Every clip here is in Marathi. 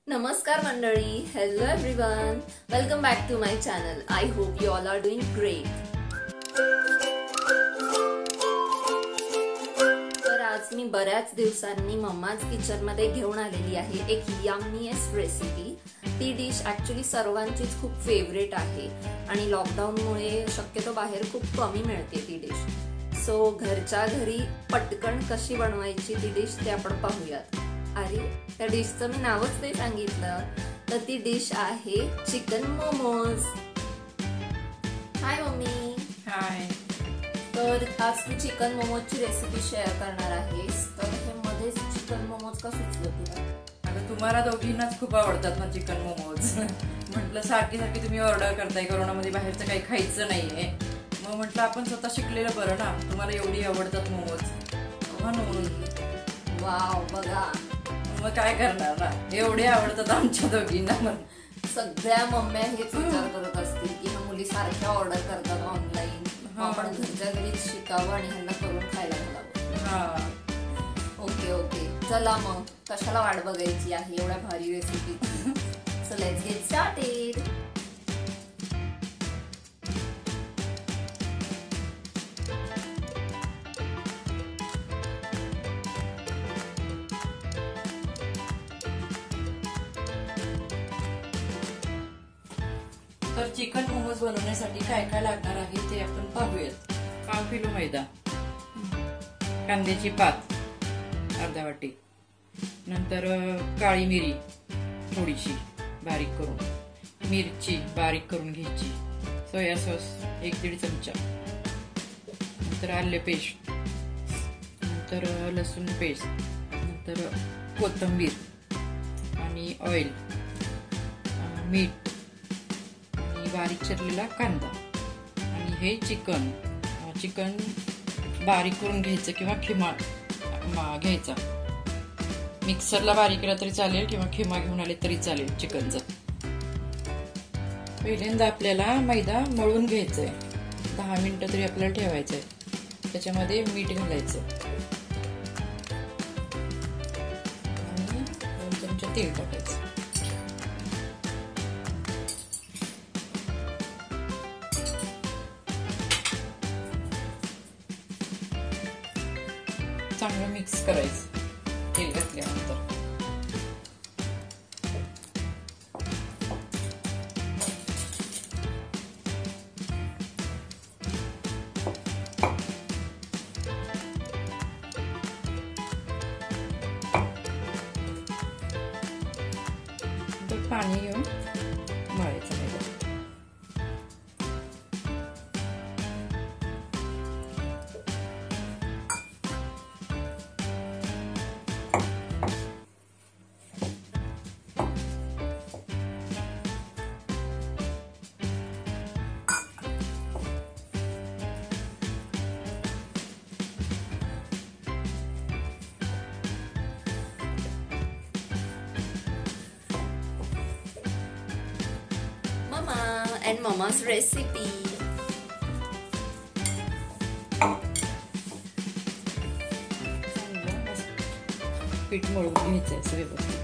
नमस्कार मंडळी, hello everyone, welcome back to my channel. I hope you all are doing great. तर आज मी बऱ्याच दिवसांनी मम्माज किचन मध्ये घेऊन आलेली आहे एक यम्मीएस्ट रेसिपी. ती डिश ऍक्च्युली सर्वांचीच खूप फेवरेट आहे आणि लॉकडाऊन मुळे शक्यतो बाहेर खूप कमी मिळते ती डिश. सो घरच्या घरी पटकन कशी बनवायची ती डिश ते आपण पाहूयात. अरे, त्या डिशचं मी नावच नाही सांगितलं. तर ती डिश आहे chicken momos. Hi mummy. Hi. तर आज तू चिकन मोमोजची रेसिपी शेअर करणार आहेस. तर हे मध्येच चिकन मोमोज का सुचलं तुला? आता तुम्हाला दोघींनाच खूप आवडतात ना चिकन मोमोज. म्हटलं सारखी सारखी तुम्ही ऑर्डर करताय, कोरोनामध्ये बाहेरचं काही खायचं नाहीये, मग म्हटलं आपण स्वतः शिकलेलं बरं ना. तुम्हाला एवढी आवडतात मोमोज म्हणून. वाव, बघा मग काय करणार ना, एवढे आवडतात आमच्या दोघींना. सगळ्या मम्म्या हेच विचार करत असतील की ह्या मुली सारख्या ऑर्डर करतात ऑनलाईन, आपण घरच्या घरीच शिकावं आणि ह्यांना करून खायला घालावं. ओके ओके, चला मग कशाला वाट बघायची आहे एवढ्या भारी recipe. So let's get started. तर चिकन मोमोज बनवण्यासाठी काय काय लागणार आहे ते आपण पाहूयात. 5 किलो मैदा, कांद्याची पात अर्धा वाटी, नंतर काळी मिरी थोडीशी बारीक करून, मिरची बारीक करून घ्यायची, सोया सॉस 1-1.5 चमचा, नंतर आले पेस्ट, नंतर लसूण पेस्ट, नंतर कोथिंबीर आणि ऑइल, मीठ, बारीक चिरलेला कांदा आणि हे चिकन बारीक करून घ्यायचं किंवा खिमा घ्यायचा. मिक्सरला बारीक केला तरी चालेल किंवा खिमा घेऊन आले तरी चालेल चिकनचा. पहिल्यांदा आपल्याला मैदा मळून घ्यायचंय. 10 मिनिटं तरी आपल्याला ठेवायचंय. त्याच्यामध्ये मीठ घालायचं आणि 2 चमचे तेल टाकायचं. चांगलं मिक्स करायचं तेल घातल्यानंतर. पाणी घेऊन मळायचं नाही. And Mama's recipe. पीठ मळून घ्यायचं असं व्यवस्थित.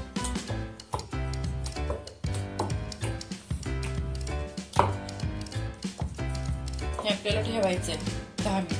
हे आपल्याला ठेवायचंय 10 मिनिट.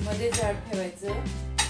मध्ये जाड ठेवायचं.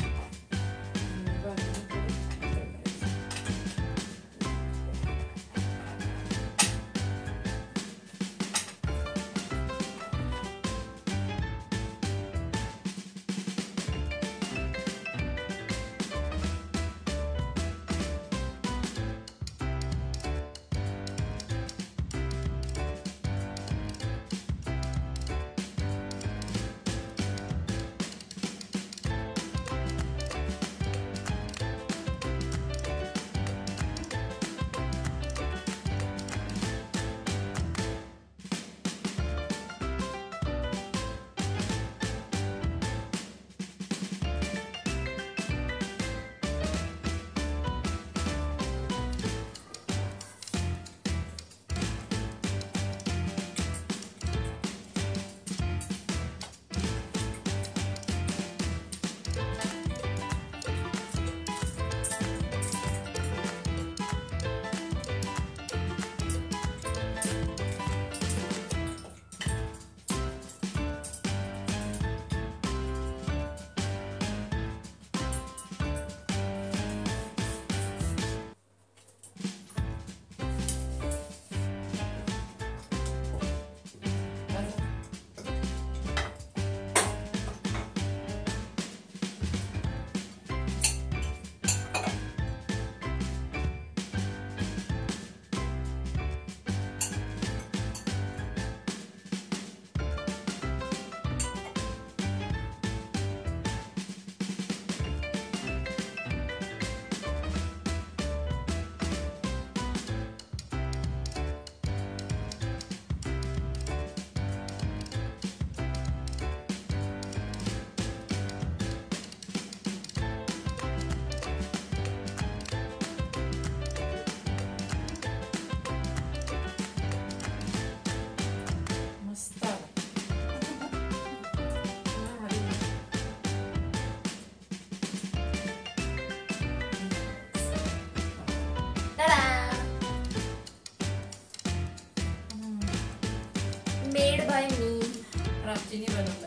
मेड बाय मी. प्राचीने बनवला.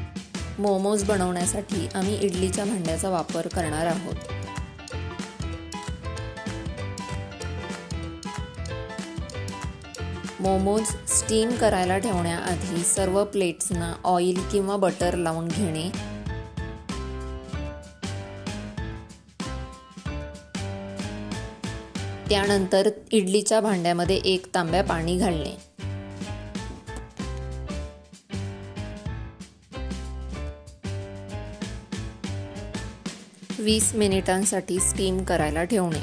मोमोज बनवण्यासाठी आम्ही इडलीच्या भांड्याचा वापर करणार आहोत. मोमोज स्टीम करायला ठेवण्याआधी सर्व प्लेट्सना ऑइल किंवा बटर लावून घेणे. त्यानंतर इडलीच्या भांड्यामध्ये 1 तांब्या पाणी घालणे. वीस मिनिटांसाठी स्टीम करायला ठेवणे.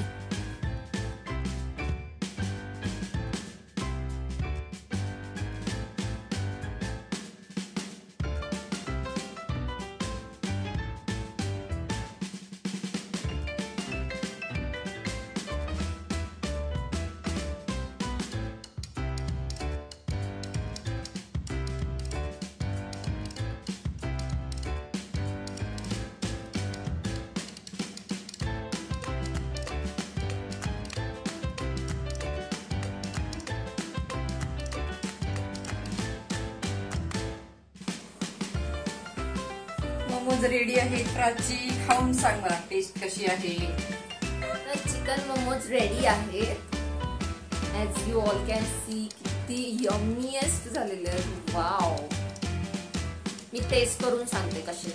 मोमोज रेडी आहे. प्राची खाऊन सांग मला टेस्ट कशी आहे. चिकन मोमोज रेडी आहेत. As you all can see किती यम्मीएस्ट झालेले आहेत. वाव. मी टेस्ट करून सांगते कसे.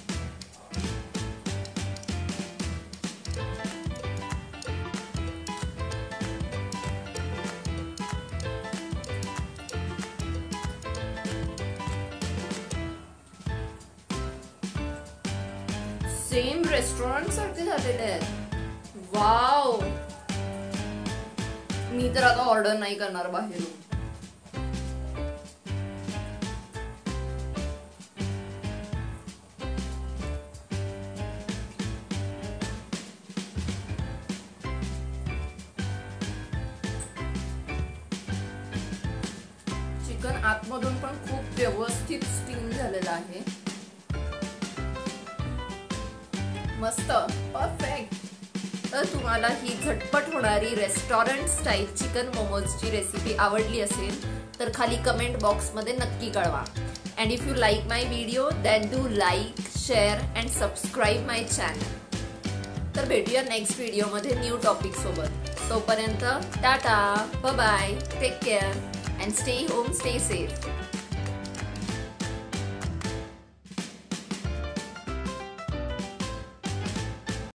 सेम रेस्टॉरंट सारखे झालेले आहेत. वाव. मी तर आता ऑर्डर नाही करणार बाहेरून. चिकन आतमधून पण खूप व्यवस्थित स्टीम झालेलं आहे. मस्त. परफेक्ट. तर तुम्हाला ही झटपट होणारी रेस्टॉरंट स्टाईल चिकन मोमोजची रेसिपी आवडली असेल तर खाली कमेंट बॉक्समध्ये नक्की कळवा. And if you like my video then do like, share and subscribe my channel. तर भेटूया नेक्स्ट व्हिडिओमध्ये न्यू टॉपिक सोबत. तोपर्यंत tata, bye, take care and stay home, stay safe.